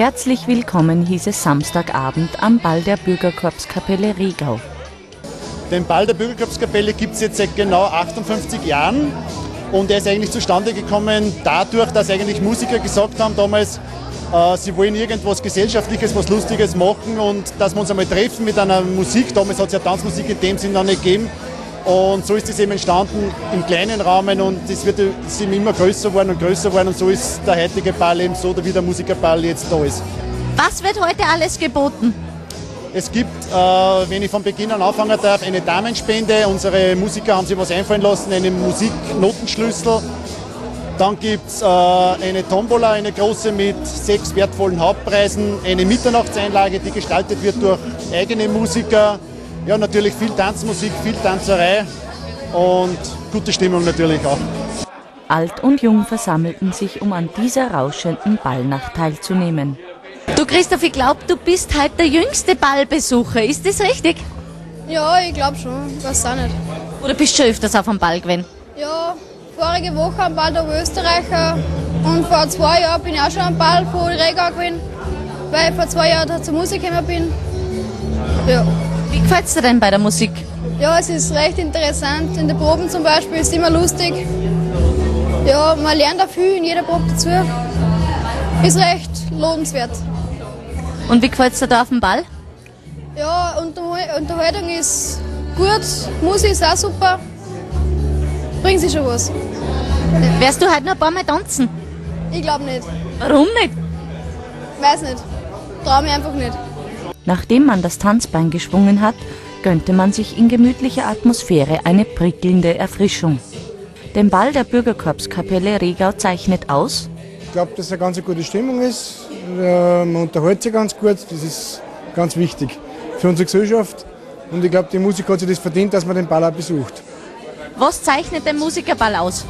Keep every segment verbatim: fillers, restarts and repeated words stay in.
Herzlich willkommen hieß es Samstagabend am Ball der Bürgerkorpskapelle Riegau. Den Ball der Bürgerkorpskapelle gibt es jetzt seit genau achtundfünfzig Jahren und er ist eigentlich zustande gekommen dadurch, dass eigentlich Musiker gesagt haben damals, äh, sie wollen irgendwas Gesellschaftliches, was Lustiges machen und dass wir uns einmal treffen mit einer Musik. Damals hat es ja Tanzmusik in dem Sinne noch nicht gegeben. Und so ist es eben entstanden im kleinen Rahmen und es wird es ist immer größer geworden und größer geworden und so ist der heutige Ball eben so, wie der Musikerball jetzt da ist. Was wird heute alles geboten? Es gibt, äh, wenn ich von Beginn an anfangen darf, eine Damenspende. Unsere Musiker haben sich was einfallen lassen, einen Musiknotenschlüssel. Dann gibt es äh, eine Tombola, eine große mit sechs wertvollen Hauptpreisen, eine Mitternachtseinlage, die gestaltet wird durch eigene Musiker. Ja, natürlich viel Tanzmusik, viel Tanzerei und gute Stimmung natürlich auch. Alt und Jung versammelten sich, um an dieser rauschenden Ballnacht teilzunehmen. Du Christoph, ich glaube, du bist heute der jüngste Ballbesucher, ist das richtig? Ja, ich glaube schon, ich weiß auch nicht. Oder bist du schon öfters auf dem Ball gewesen? Ja, vorige Woche am Ball der Österreicher und vor zwei Jahren bin ich auch schon am Ball von Riegau gewesen, weil ich vor zwei Jahren da zur Musik gekommen bin. Ja. Wie gefällt es dir denn bei der Musik? Ja, es ist recht interessant. In den Proben zum Beispiel ist es immer lustig. Ja, man lernt auch viel in jeder Probe dazu. Ist recht lohnenswert. Und wie gefällt es dir da auf dem Ball? Ja, Unterhaltung ist gut, Musik ist auch super. Bringt sich schon was. Wärst du heute noch ein paar Mal tanzen? Ich glaube nicht. Warum nicht? Weiß nicht. Traue mich einfach nicht. Nachdem man das Tanzbein geschwungen hat, gönnte man sich in gemütlicher Atmosphäre eine prickelnde Erfrischung. Den Ball der Bürgerkorpskapelle Riegau zeichnet aus. Ich glaube, dass es eine ganz gute Stimmung ist. Man unterhält sich ganz gut. Das ist ganz wichtig für unsere Gesellschaft. Und ich glaube, die Musik hat sich das verdient, dass man den Ball auch besucht. Was zeichnet den Musikerball aus?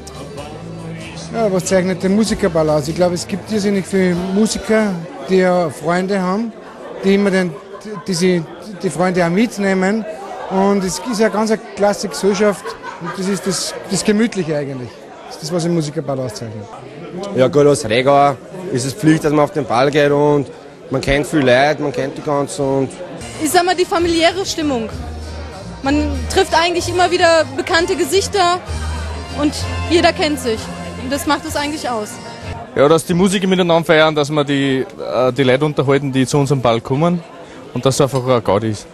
Ja, was zeichnet den Musikerball aus? Ich glaube, es gibt irrsinnig viele Musiker, die ja Freunde haben, die immer den, die, sie, die Freunde auch mitnehmen. Und es ist eine ganz klasse Gesellschaft und das ist das, das Gemütliche eigentlich. Das ist das, was den Musikerball auszeichnet. Ja gut, als Riegauer ist es Pflicht, dass man auf den Ball geht und man kennt viele Leute, man kennt die ganzen. Und ich sag mal, die familiäre Stimmung. Man trifft eigentlich immer wieder bekannte Gesichter und jeder kennt sich. Und das macht es eigentlich aus. Ja, dass die Musiker miteinander feiern, dass wir die, äh, die Leute unterhalten, die zu unserem Ball kommen und dass es einfach eine Gaudi ist.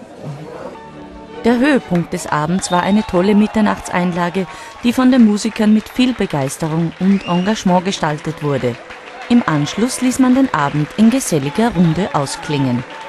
Der Höhepunkt des Abends war eine tolle Mitternachtseinlage, die von den Musikern mit viel Begeisterung und Engagement gestaltet wurde. Im Anschluss ließ man den Abend in geselliger Runde ausklingen.